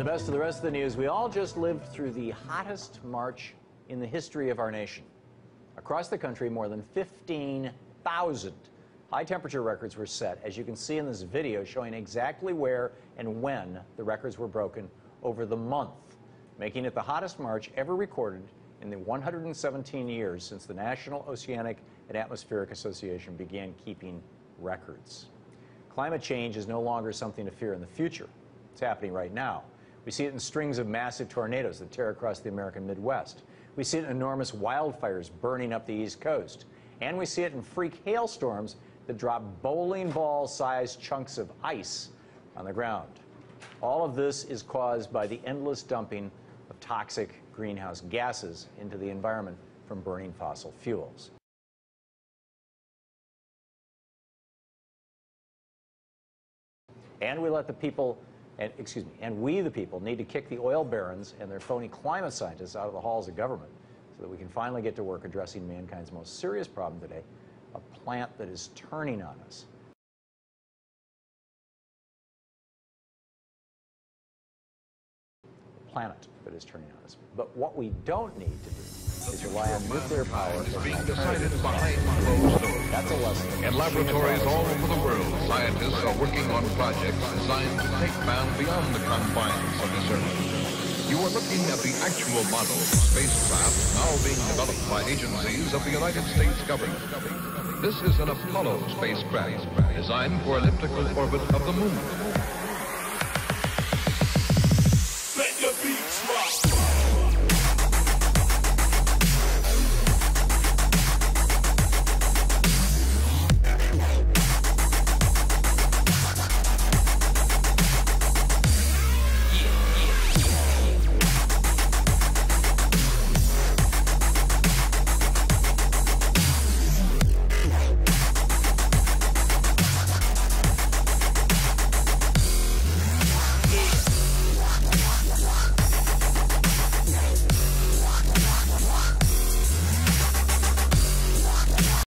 the best of the rest of the news, we all just lived through the hottest March in the history of our nation. Across the country, more than 15,000 high-temperature records were set, as you can see in this video showing exactly where and when the records were broken over the month, making it the hottest March ever recorded in the 117 years since the National Oceanic and Atmospheric Association began keeping records. Climate change is no longer something to fear in the future. It's happening right now. We see it in strings of massive tornadoes that tear across the American Midwest. We see it in enormous wildfires burning up the East Coast. And we see it in freak hailstorms that drop bowling ball-sized chunks of ice on the ground. All of this is caused by the endless dumping of toxic greenhouse gases into the environment from burning fossil fuels. And we let the people, and we the people need to kick the oil barons and their phony climate scientists out of the halls of government so that we can finally get to work addressing mankind's most serious problem today, a plant that is turning on us. A planet that is turning on us. But what we don't need to do is rely on nuclear power. Is being decided behind closed doors. That's a lesson. In laboratories all over the world, scientists are working on projects designed to take man beyond the confines of this Earth. You are looking at the actual model of spacecraft now being developed by agencies of the United States government. This is an Apollo spacecraft designed for elliptical orbit of the moon.